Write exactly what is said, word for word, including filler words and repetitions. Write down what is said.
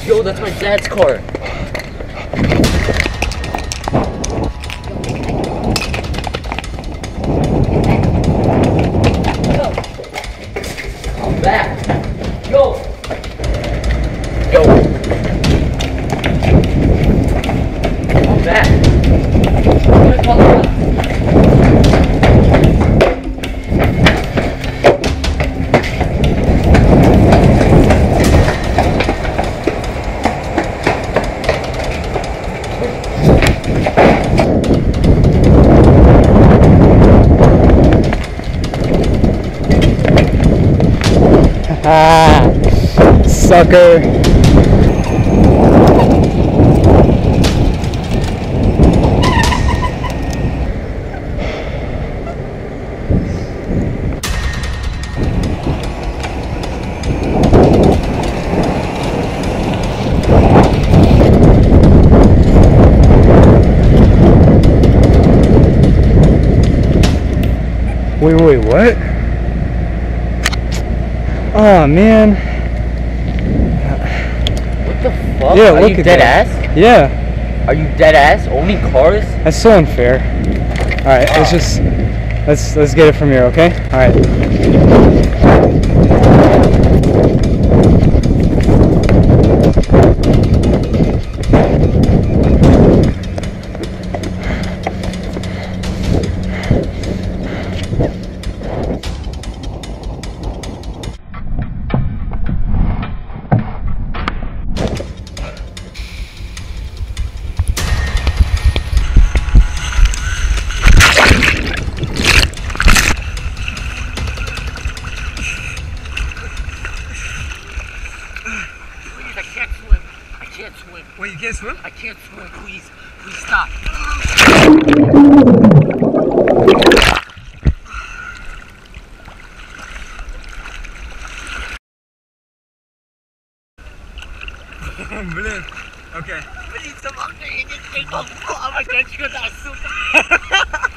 Yo, that's my dad's car. I'm back. Yo. Yo. I'm back. Ah, sucker. Wait, wait, what? Oh man. What the fuck? Yeah, Are look you at dead that. ass? Yeah. Are you dead ass? Only cars? That's so unfair. All right, Oh. let's just let's let's get it from here, okay? All right. Please, I can't swim. I can't swim. Wait, you can't swim? I can't swim. Please, please stop. Блин. Okay. Please, I'm not getting it. I'm not getting it.